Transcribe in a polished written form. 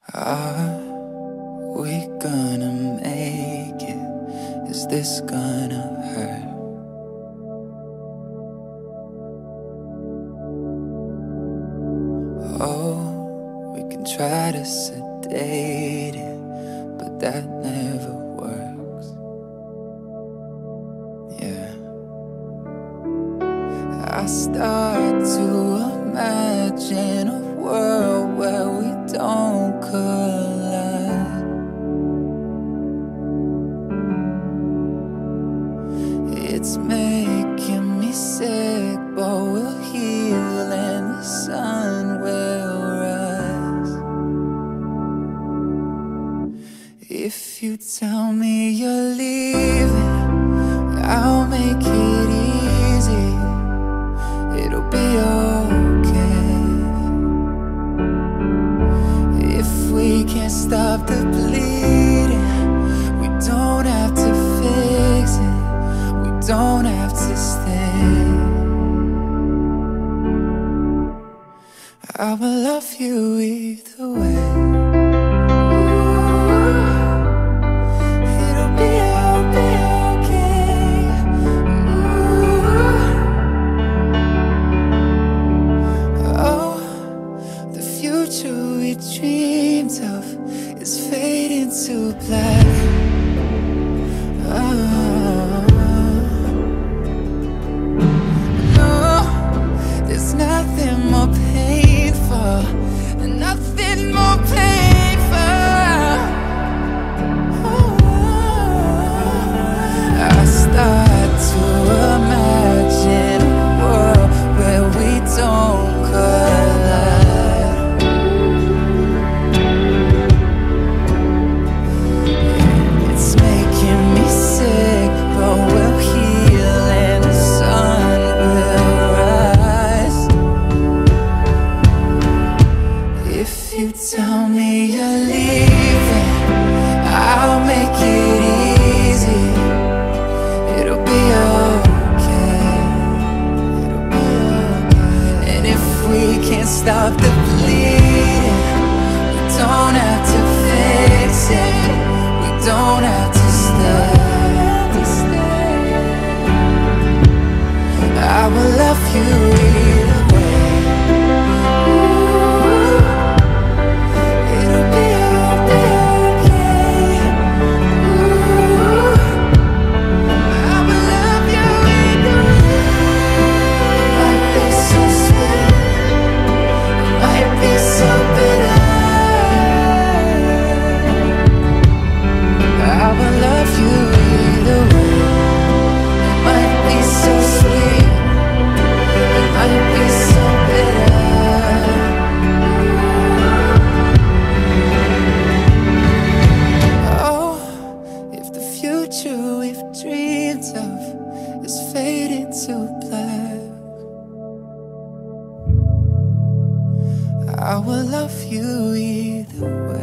Are we gonna make it? Is this gonna hurt? Oh, we can try to sedate it, but that never works. Yeah, I start to imagine a world where we don't collide. It's making me sick, but we'll heal and the sun will rise. If you tell me you're leaving, I'll make it easy. It'll be okay. If we can't stop the bleeding, we don't have to fix it. We don't have to stay. I will love you either way. It'll be okay. Oh, the future we dreamed of is fading to black. No, there's nothing more painful, nothing more painful. I start to imagine a world where we don't collide. It's making me sick, but we'll heal and the sun will rise. If you tell me you're leaving, I'll make it easy. It'll be okay. It'll be okay. And if we can't stop the bleeding, we don't have to fix it. We don't have to stay. I will love you either way. It'll be okay. I will love you either way. It might be so sweet, it might be so bitter. I will love you either way. It might be so sweet, it might be so bitter. Oh, if the future we've dreamed of is fading to black, I will love you either way.